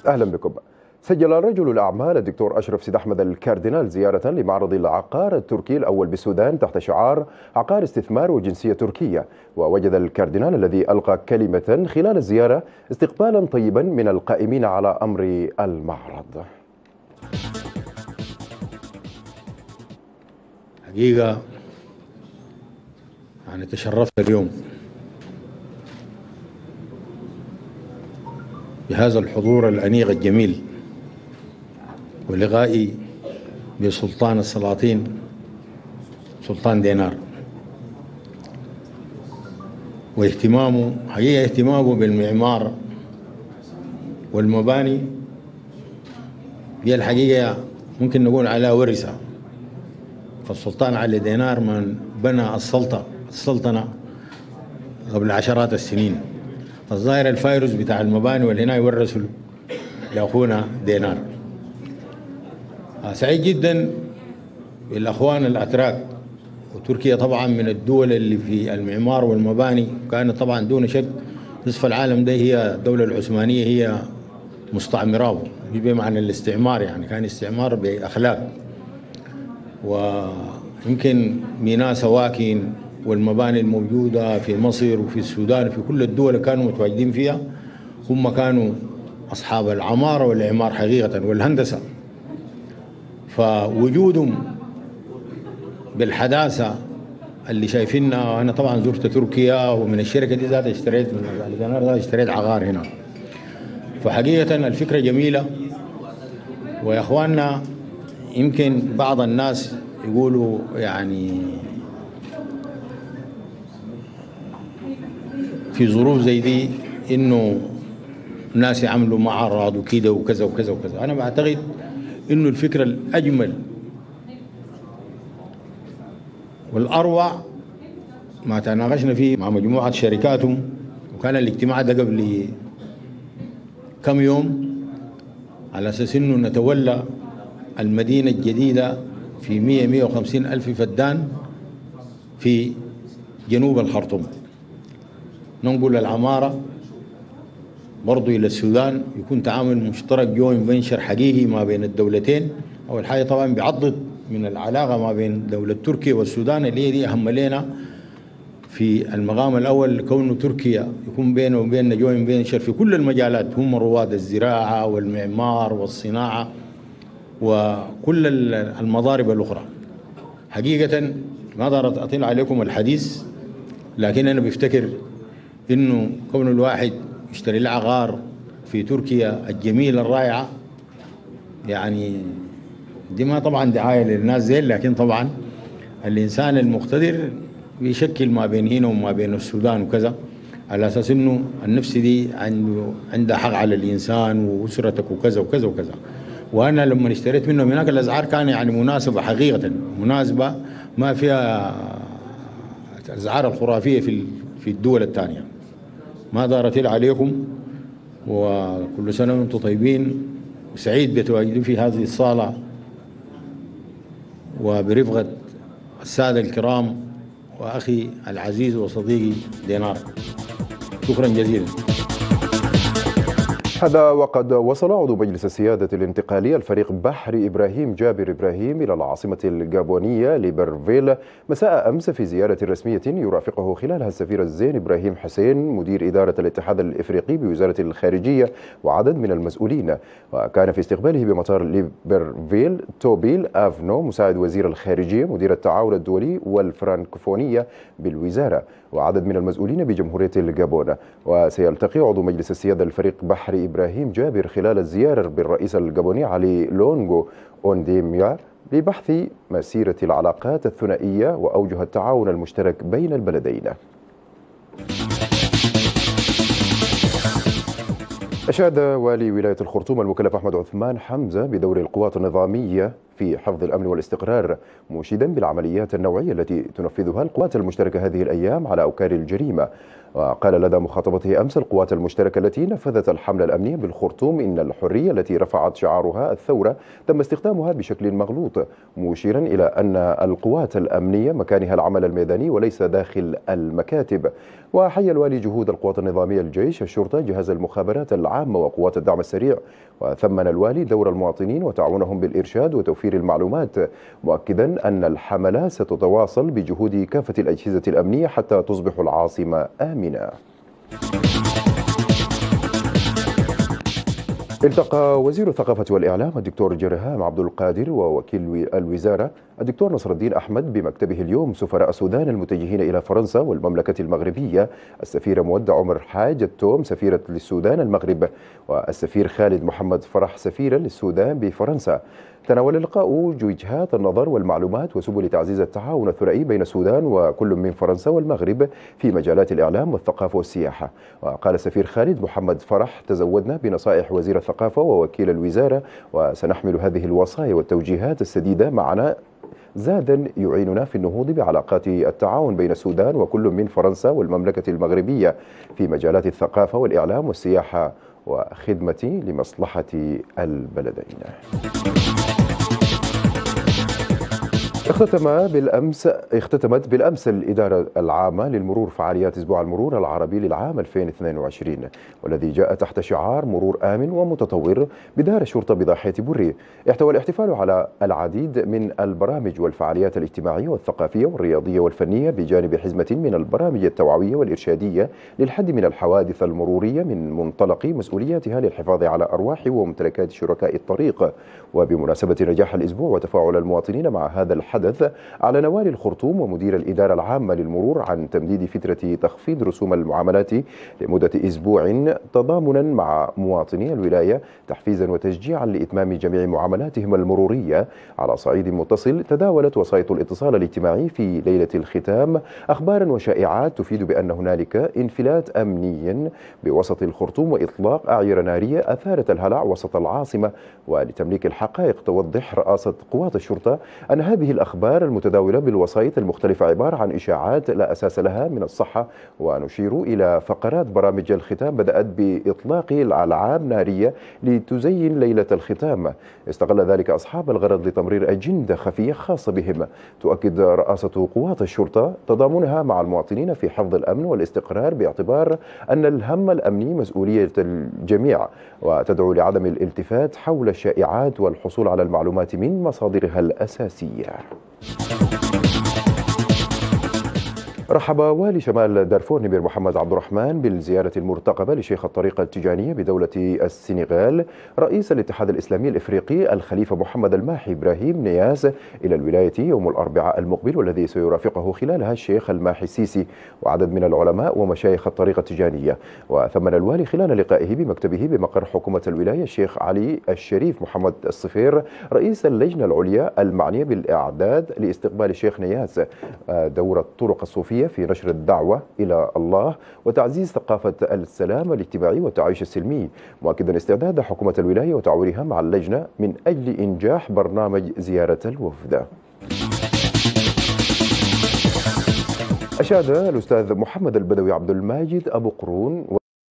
أهلا بكم. سجل رجل الأعمال الدكتور أشرف سيد أحمد الكاردينال زيارة لمعرض العقار التركي الأول بالسودان تحت شعار عقار استثمار وجنسية تركية. ووجد الكاردينال الذي ألقى كلمة خلال الزيارة استقبالا طيبا من القائمين على أمر المعرض. حقيقة يعني تشرفت اليوم بهذا الحضور الأنيق الجميل ولقائي بسلطان السلاطين سلطان دينار، واهتمامه حقيقة اهتمامه بالمعمار والمباني هي الحقيقة ممكن نقول على ورثة. فالسلطان علي دينار من بنى السلطنة قبل عشرات السنين، فالظاهر الفيروس بتاع المباني والهنا يورثوا لأخونا دينار. سعيد جدا بالأخوان الأتراك، وتركيا طبعا من الدول اللي في المعمار والمباني كانت طبعا دون شك نصف العالم ده هي الدولة العثمانية هي مستعمراه بمعنى الاستعمار، يعني كان استعمار بأخلاق. ويمكن ميناء سواكن والمباني الموجودة في مصر وفي السودان وفي كل الدول اللي كانوا متواجدين فيها هم كانوا أصحاب العمارة والإعمار حقيقة والهندسة. فوجودهم بالحداثة اللي شايفينها، أنا طبعا زرت تركيا ومن الشركة دي ذات اشتريت عقار هنا، فحقيقة الفكرة جميلة. ويا إخواننا يمكن بعض الناس يقولوا يعني في ظروف زي دي إنه الناس يعملوا معرض وكذا وكذا وكذا وكذا. أنا بعتقد إنه الفكرة الأجمل والأروع ما تناقشنا فيه مع مجموعة شركاتهم، وكان الاجتماع ده قبل كم يوم على أساس إنه نتولى المدينة الجديدة في 150 ألف فدان في جنوب الخرطوم، ننقل العمارة برضو إلى السودان، يكون تعامل مشترك جوين فينشر حقيقي ما بين الدولتين. أول حاجة طبعا بيعضد من العلاقة ما بين دولة تركيا والسودان اللي هي دي أهم لنا في المقام الأول، كونه تركيا يكون بينه وبيننا جوين فينشر في كل المجالات، هم رواد الزراعة والمعمار والصناعة وكل المضارب الأخرى. حقيقة ما دارت أطيل عليكم الحديث، لكن أنا بفتكر إنه كون الواحد يشتري له عقار في تركيا الجميلة الرائعة، يعني دي ما طبعا دعاية للناس زي، لكن طبعا الإنسان المقتدر بيشكل ما بين هنا وما بين السودان وكذا، على أساس إنه النفس دي عنده حق على الإنسان وأسرتك وكذا وكذا وكذا. وأنا لما اشتريت منهم هناك الأسعار كان يعني مناسبة حقيقة، مناسبة ما فيها الأسعار الخرافية في الدول الثانية. ما دارت عليكم، وكل سنة وانتم طيبين، وسعيد بتواجدوا في هذه الصالة وبرفقة السادة الكرام وأخي العزيز وصديقي دينار. شكرا جزيلا. هذا وقد وصل عضو مجلس السيادة الانتقالي الفريق بحر إبراهيم جابر إبراهيم إلى العاصمة الجابونية ليبرفيل مساء أمس في زيارة رسمية يرافقه خلالها السفير الزين إبراهيم حسين مدير إدارة الاتحاد الإفريقي بوزارة الخارجية وعدد من المسؤولين. وكان في استقباله بمطار ليبرفيل توبيل آفنو مساعد وزير الخارجية مدير التعاون الدولي والفرانكوفونية بالوزارة وعدد من المسؤولين بجمهورية الجابون. وسيلتقي عضو مجلس السيادة الفريق بحر إبراهيم جابر خلال الزيارة بالرئيس الجابوني علي لونغو أونديميا لبحث مسيرة العلاقات الثنائية وأوجه التعاون المشترك بين البلدين. أشاد والي ولاية الخرطوم المكلف أحمد عثمان حمزة بدور القوات النظامية في حفظ الأمن والاستقرار، مشيدا بالعمليات النوعية التي تنفذها القوات المشتركة هذه الأيام على أوكار الجريمة. وقال لدى مخاطبته أمس القوات المشتركة التي نفذت الحملة الأمنية بالخرطوم إن الحرية التي رفعت شعارها الثورة تم استخدامها بشكل مغلوط، مشيرا إلى أن القوات الأمنية مكانها العمل الميداني وليس داخل المكاتب. وحيا الوالي جهود القوات النظامية، الجيش، الشرطة، جهاز المخابرات العامة وقوات الدعم السريع، وثمن الوالي دور المواطنين وتعاونهم بالإرشاد وتوفير المعلومات، مؤكدا أن الحملة ستتواصل بجهود كافة الأجهزة الأمنية حتى تصبح العاصمة آمنة. التقى وزير الثقافة والإعلام الدكتور جرهام عبد القادر ووكيل الوزارة الدكتور نصر الدين أحمد بمكتبه اليوم سفراء السودان المتجهين إلى فرنسا والمملكة المغربية، السفيرة مودة عمر حاج التوم سفيرة للسودان المغرب، والسفير خالد محمد فرح سفيرا للسودان بفرنسا. تناول اللقاء وجهات النظر والمعلومات وسبل تعزيز التعاون الثنائي بين السودان وكل من فرنسا والمغرب في مجالات الإعلام والثقافة والسياحة. وقال السفير خالد محمد فرح: تزودنا بنصائح وزير الثقافة ووكيل الوزارة، وسنحمل هذه الوصايا والتوجيهات السديدة معنا زادا يعيننا في النهوض بعلاقات التعاون بين السودان وكل من فرنسا والمملكة المغربية في مجالات الثقافة والإعلام والسياحة وخدمة لمصلحة البلدين. اختتمت بالأمس الإدارة العامة للمرور فعاليات أسبوع المرور العربي للعام 2022، والذي جاء تحت شعار مرور آمن ومتطور بدار الشرطة بضاحية بري. احتوى الاحتفال على العديد من البرامج والفعاليات الاجتماعية والثقافية والرياضية والفنية، بجانب حزمة من البرامج التوعوية والإرشادية للحد من الحوادث المرورية من منطلق مسؤولياتها للحفاظ على أرواح وممتلكات شركاء الطريق. وبمناسبة نجاح الأسبوع وتفاعل المواطنين مع هذا الحدث، أعلن والي الخرطوم ومدير الإدارة العامة للمرور عن تمديد فترة تخفيض رسوم المعاملات لمدة أسبوع تضامنا مع مواطني الولاية، تحفيزا وتشجيعا لإتمام جميع معاملاتهم المرورية. على صعيد متصل، تداولت وسائط الاتصال الاجتماعي في ليلة الختام أخبارا وشائعات تفيد بأن هنالك انفلات أمني بوسط الخرطوم وإطلاق أعيرة نارية أثارت الهلع وسط العاصمة. ولتمليك الحقائق، توضح رئاسة قوات الشرطة أن هذه الأخبار المتداولة بالوسائط المختلفة عبارة عن إشاعات لا أساس لها من الصحة. ونشير إلى فقرات برامج الختام بدأت بإطلاق ألعاب نارية لتزين ليلة الختام، استغل ذلك أصحاب الغرض لتمرير أجندة خفية خاصة بهم. تؤكد رئاسة قوات الشرطة تضامنها مع المواطنين في حفظ الأمن والاستقرار، باعتبار أن الهم الأمني مسؤولية الجميع، وتدعو لعدم الالتفات حول الشائعات والحصول على المعلومات من مصادرها الأساسية. رحب والي شمال دارفور نمير محمد عبد الرحمن بالزيارة المرتقبة لشيخ الطريقة التيجانية بدولة السنغال رئيس الاتحاد الإسلامي الإفريقي الخليفة محمد الماحي إبراهيم نياس إلى الولاية يوم الأربعاء المقبل، والذي سيرافقه خلالها الشيخ الماحي السيسي وعدد من العلماء ومشايخ الطريقة التيجانية. وثمن الوالي خلال لقائه بمكتبه بمقر حكومة الولاية الشيخ علي الشريف محمد الصفير رئيس اللجنة العليا المعنية بالإعداد لاستقبال الشيخ نياس دور الطرق الصوفية في نشر الدعوة إلى الله وتعزيز ثقافة السلام الاجتماعي والتعايش السلمي، مؤكدا استعداد حكومة الولاية وتعاونها مع اللجنة من أجل إنجاح برنامج زيارة الوفد. أشاد الأستاذ محمد البدوي عبد الماجد أبو قرون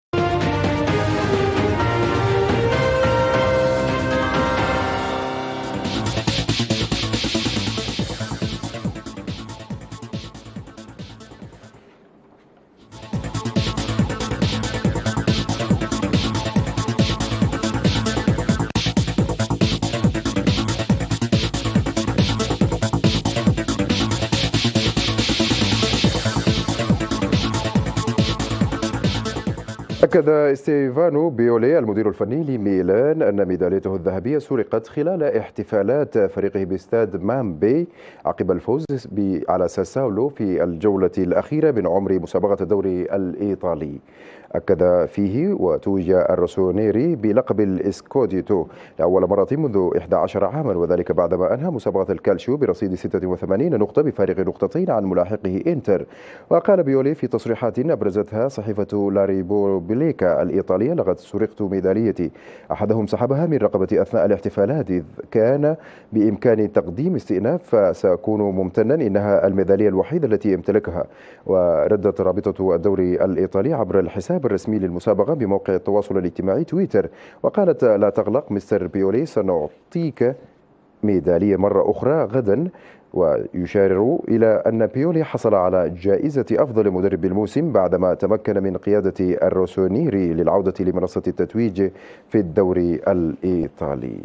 أكد ستيفانو بيولي المدير الفني لميلان أن ميداليته الذهبية سرقت خلال احتفالات فريقه باستاد مامبي عقب الفوز على ساساولو في الجولة الأخيرة من عمر مسابقة الدوري الإيطالي. أكد فيه وتوج الروسونيري بلقب الإسكوديتو لأول مرة منذ 11 عاما، وذلك بعدما أنهى مسابقة الكالشيو برصيد 86 نقطة بفارق نقطتين عن ملاحقه إنتر. وقال بيولي في تصريحات أبرزتها صحيفة لاري بوبلي ماليكا الإيطالية: لقد سرقت ميداليتي. أحدهم سحبها من رقبتي أثناء الاحتفالات، إذ كان بإمكاني تقديم استئناف فسأكون ممتنا، إنها الميدالية الوحيدة التي امتلكها. وردت رابطة الدوري الإيطالي عبر الحساب الرسمي للمسابقة بموقع التواصل الاجتماعي تويتر، وقالت: لا تقلق مستر بيولي، سنعطيك ميدالية مرة أخرى غدا. ويشار إلى أن بيولي حصل على جائزة أفضل مدرب بالموسم بعدما تمكن من قيادة الروسونيري للعودة لمنصة التتويج في الدوري الإيطالي.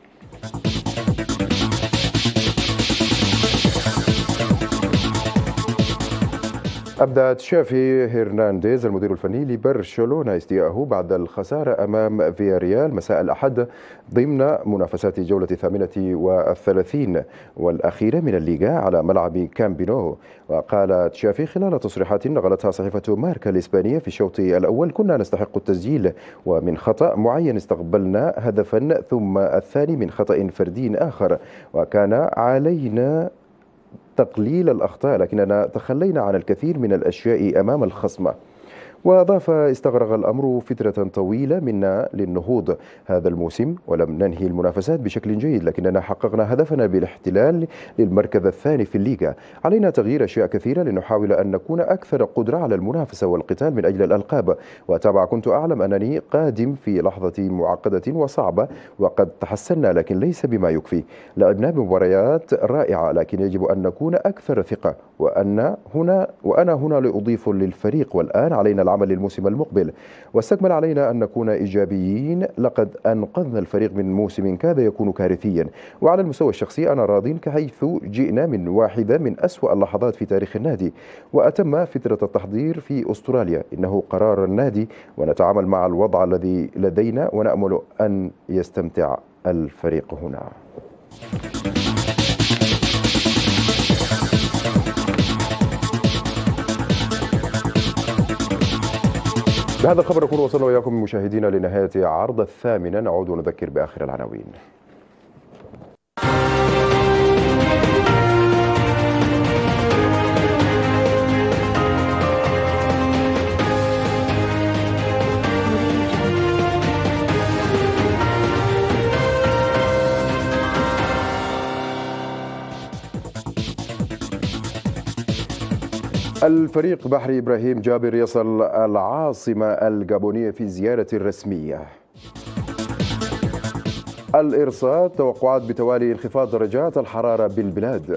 أبدأ تشافي هرنانديز المدير الفني لبرشلونة استياءه بعد الخسارة أمام فياريال مساء الأحد ضمن منافسات جولة 38 والأخيرة من الليغا على ملعب كامبينو. وقال تشافي خلال تصريحات نقلتها صحيفة ماركا الإسبانية في الشوط الأول: كنا نستحق التسجيل، ومن خطأ معين استقبلنا هدفا، ثم الثاني من خطأ فردي آخر، وكان علينا تقليل الأخطاء، لكننا تخلينا عن الكثير من الأشياء أمام الخصم. وأضاف: استغرق الأمر فترة طويلة منا للنهوض هذا الموسم، ولم ننهي المنافسات بشكل جيد، لكننا حققنا هدفنا بالاحتلال للمركز الثاني في الليغا. علينا تغيير أشياء كثيرة لنحاول أن نكون أكثر قدرة على المنافسة والقتال من أجل الألقاب. وتابع: كنت أعلم أنني قادم في لحظة معقدة وصعبة، وقد تحسنا لكن ليس بما يكفي. لعبنا بمباريات رائعة، لكن يجب أن نكون أكثر ثقة، وأنا هنا لأضيف للفريق، والآن علينا العمل للموسم المقبل. واستكمل: علينا أن نكون إيجابيين، لقد أنقذنا الفريق من موسم كاد يكون كارثيا، وعلى المستوى الشخصي أنا راض، كحيث جئنا من واحدة من أسوأ اللحظات في تاريخ النادي، وأتم فترة التحضير في أستراليا. إنه قرار النادي، ونتعامل مع الوضع الذي لدينا، ونأمل أن يستمتع الفريق هنا. بهذا الخبر نكون وصلنا وإياكم مشاهدينا لنهاية عرض 8. نعود ونذكر بآخر العناوين. الفريق بحري إبراهيم جابر يصل العاصمة الجابونية في زيارة رسمية. الإرصاد: توقعات بتوالي انخفاض درجات الحرارة بالبلاد.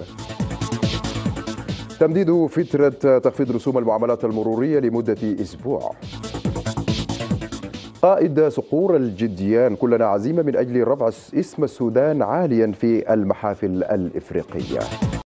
تمديد فترة تخفيض رسوم المعاملات المرورية لمدة أسبوع. قائد صقور الجديان: كلنا عزيمة من أجل رفع اسم السودان عاليا في المحافل الإفريقية.